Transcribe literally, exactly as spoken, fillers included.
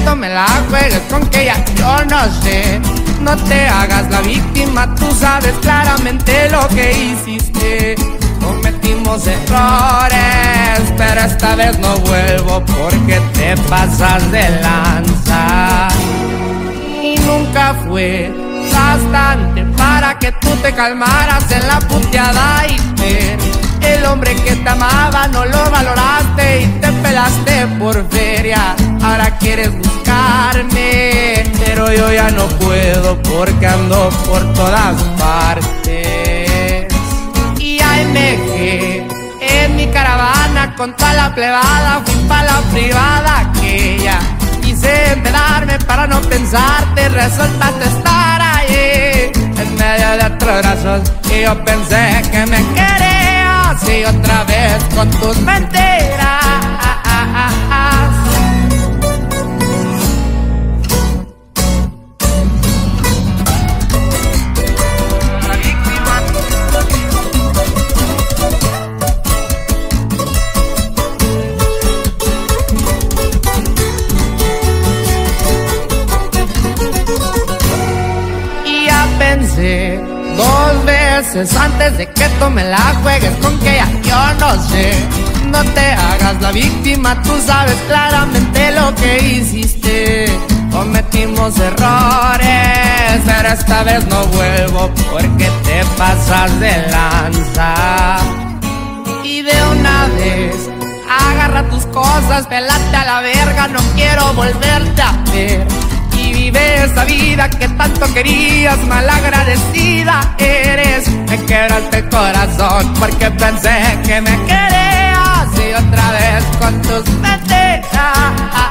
no me la juegues con que ya yo no sé. No te hagas la víctima, tú sabes claramente lo que hiciste. Cometimos errores, pero esta vez no vuelvo porque te pasas de lanza. Y nunca fue bastante para que tú te calmaras en la puteada y ver. El hombre que te amaba no lo valoraste y te pelaste por feria. Ahora quieres buscarme, pero yo ya no puedo porque ando por todas partes. Y ahí me dejé en mi caravana con toda la plebada. Fui pa' la privada aquella, quise empedarme para no pensarte. Resultaste estar ahí en medio de otros brazos y yo pensé que me querías. Y otra vez con tus mentiras. Y ya pensé dos veces antes de que tú me la juegues con que ya yo no sé. No te hagas la víctima, tú sabes claramente lo que hiciste. Cometimos errores, pero esta vez no vuelvo porque te pasas de lanza. Y de una vez agarra tus cosas, pelate a la verga, no quiero volverte a ver. Y vive esa vida que tanto querías, malagradecida eres. Me quebraste el corazón porque pensé que me querías. Y otra vez con tus mentiras.